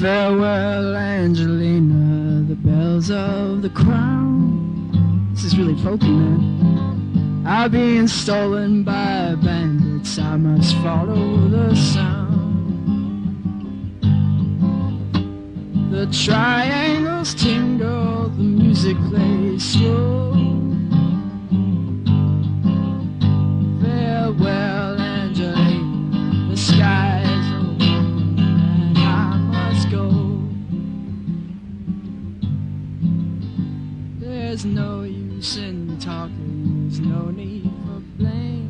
Farewell, Angelina, the bells of the crown. This is really folky, man. I'm being stolen by bandits, I must follow the sound. The triangles tingle, the music plays slow. Farewell, Angelina, the sky is open and I must go. There's no use in talking, there's no need for blame.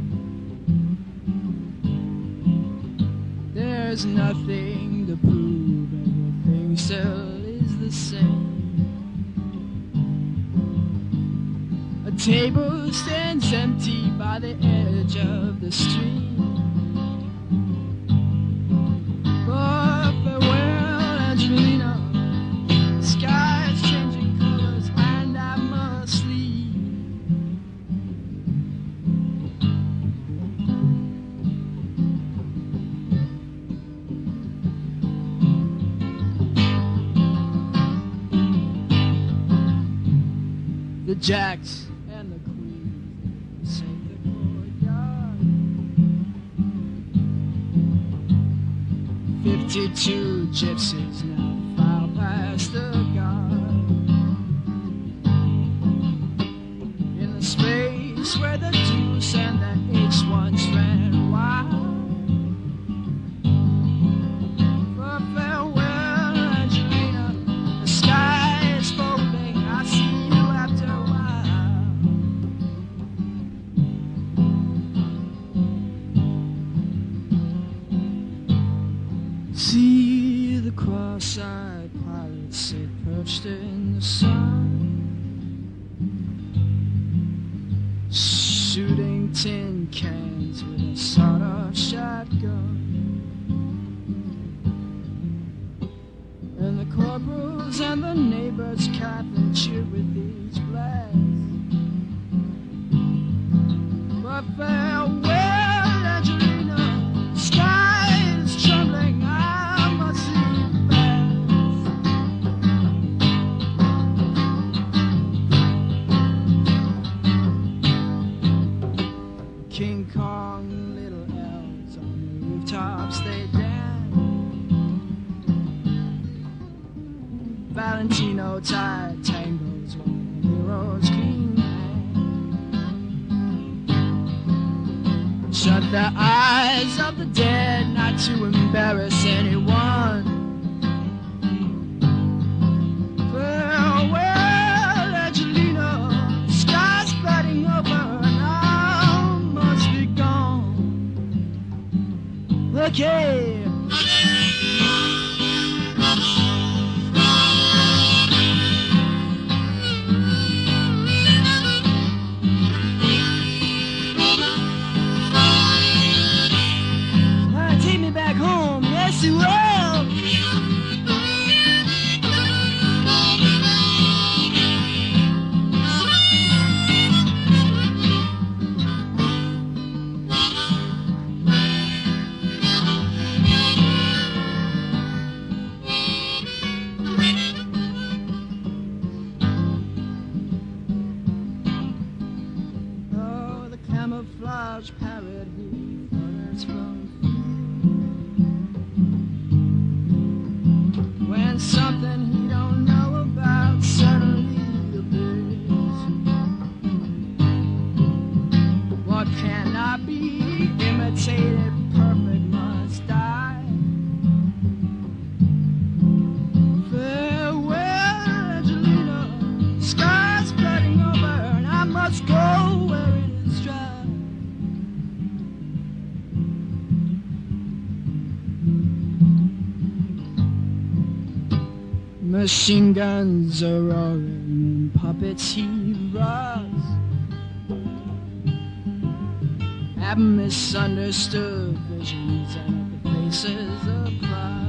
There's nothing to prove, everything still is the same. A table stands empty by the edge of the street. Oh, farewell, Angelina, the sky is changing colors and I must leave. The jacks and the queens sing the courtyard. 52 gypsies now file past the guard. In the space where the Deuce and the H once ran wild. For farewell, Angelina, the sky is folding, I see you after a while. See the cross-eyed pirates sit perched in the sun, shooting tin cans with a sawed-off shotgun. And the corporals and the neighbors clap and cheer with each blast. But farewell, Angelina, the sky is trembling, I must leave fast. King Kong, little elves on the rooftops they dance. Valentino tied tangles while the heroes clean hands. Shut the eyes of the dead, not to embarrass anyone. Farewell, Angelina, the sky's flooding over and I must be gone. Okay. Take me back home, yes you will. Oh, the camouflage parrot who flutters from when something he don't know about suddenly appears. What cannot be imitated, perfect must die. Farewell, Angelina, the sky's flooding over and I must go where it is dry. Machine guns are roaring, puppets heave rocks. Have misunderstood visions and the faces of pride.